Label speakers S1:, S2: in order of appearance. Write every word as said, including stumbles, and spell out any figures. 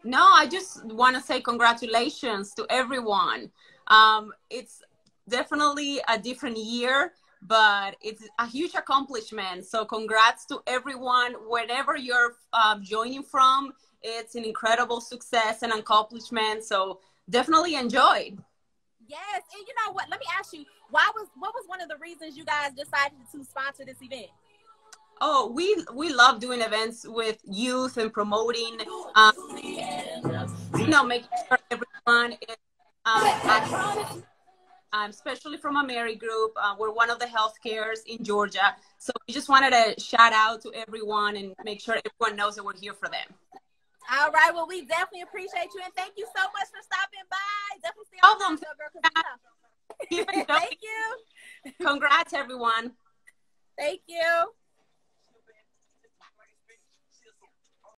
S1: No, I just want to say congratulations to everyone. Um, it's definitely a different year, but it's a huge accomplishment. So congrats to everyone, wherever you're um, joining from. It's an incredible success and accomplishment. So definitely enjoy.
S2: Yes, and you know what? Let me ask you, why was what was one of the reasons you guys decided to sponsor this event?
S1: Oh, we we love doing events with youth and promoting, um, you know, making sure everyone is um, um, especially from a Mary Group. Uh, we're one of the healthcares in Georgia. So we just wanted to shout out to everyone and make sure everyone knows that we're here for them.
S2: All right. Well, we definitely appreciate you. And thank you so much for stopping by. Definitely stay on
S1: Problem.
S2: time, girl.
S1: Keep it
S2: Thank you.
S1: Congrats, everyone.
S2: Thank you.